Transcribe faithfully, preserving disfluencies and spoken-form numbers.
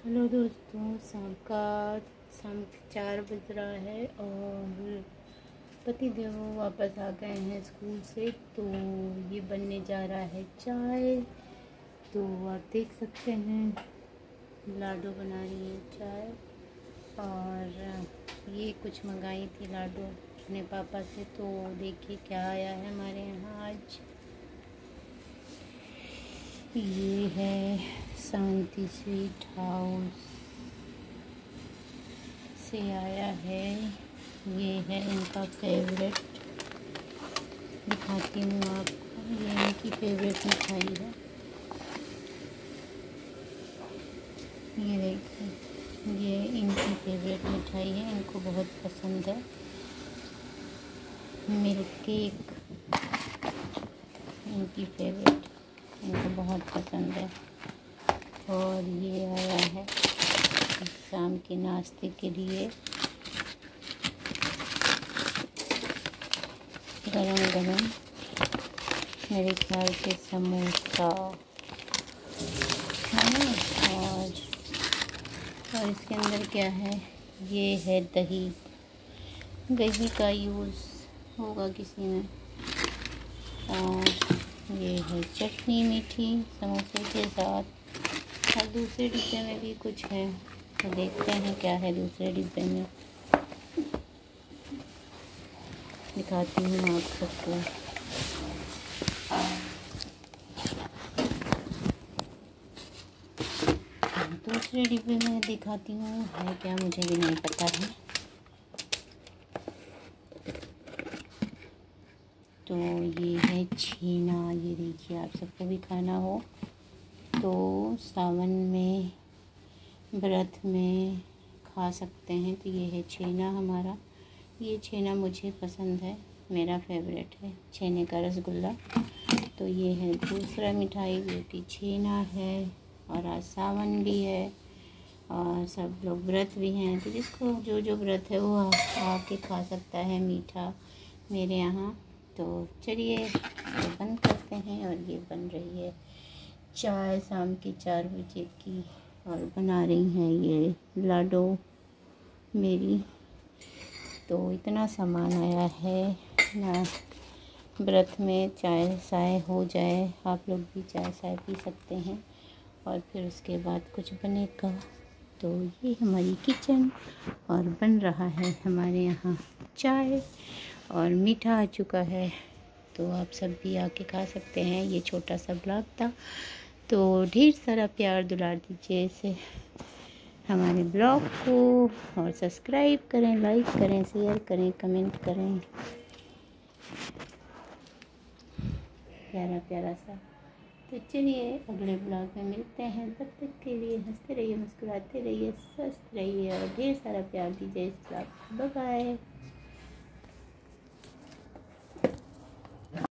Hello दोस्तों, शाम का शाम के चार बज रहा है और पति देव वापस आ गए हैं स्कूल से। तो ये बनने जा रहा है चाय। तो आप देख सकते हैं लाडो बना रही है चाय। और ये कुछ मंगाई थी लाडो अपने पापा से। तो देखिए क्या आया है हमारे यहाँ आज। ये है शांति स्वीट हाउस से आया है। ये है इनका फेवरेट, दिखाती हूँ आपको। ये इनकी फेवरेट मिठाई है। ये देखिए, ये इनकी फेवरेट मिठाई है, इनको बहुत पसंद है। मिल्क केक इनकी फेवरेट, इनको बहुत पसंद है। और ये आया है शाम के नाश्ते के लिए गरम गरम, मेरे ख्याल से समोसा है ना। और और इसके अंदर क्या है, ये है दही। दही का यूज़ होगा किसी ने। और ये है चटनी मीठी समोसे के साथ। और दूसरे डिब्बे में भी कुछ है, तो देखते हैं क्या है दूसरे डिब्बे में। दिखाती हूँ आप सबको। दूसरे डिब्बे में दिखाती हूँ है क्या, मुझे भी नहीं पता है। तो ये है छेना। ये देखिए, आप सबको भी खाना हो तो सावन में व्रत में खा सकते हैं। तो ये है छेना हमारा। ये छेना मुझे पसंद है, मेरा फेवरेट है छेने का रसगुल्ला। तो ये है दूसरा मिठाई जो कि छेना है। और आज सावन भी है और सब लोग व्रत भी हैं, तो जिसको जो जो व्रत है वो आके खा सकता है मीठा मेरे यहाँ। तो चलिए ये बंद करते हैं। और ये बन रही है चाय शाम के चार बजे की, और बना रही हैं ये लाडो मेरी। तो इतना सामान आया है ना, व्रत में चाय साय हो जाए, आप लोग भी चाय साय पी सकते हैं। और फिर उसके बाद कुछ बनेगा। तो ये हमारी किचन, और बन रहा है हमारे यहाँ चाय, और मीठा आ चुका है। तो आप सब भी आके खा सकते हैं। ये छोटा सा ब्लॉग था, तो ढेर सारा प्यार दुलार दीजिए इसे हमारे ब्लॉग को, और सब्सक्राइब करें, लाइक करें, शेयर करें, कमेंट करें। प्यारा प्यारा सा। तो चलिए अगले ब्लॉग में मिलते हैं। तब तक के लिए हंसते रहिए, मुस्कुराते रहिए, स्वस्थ रहिए, और ढेर सारा प्यार दीजिए इस ब्लॉग को। Bye bye.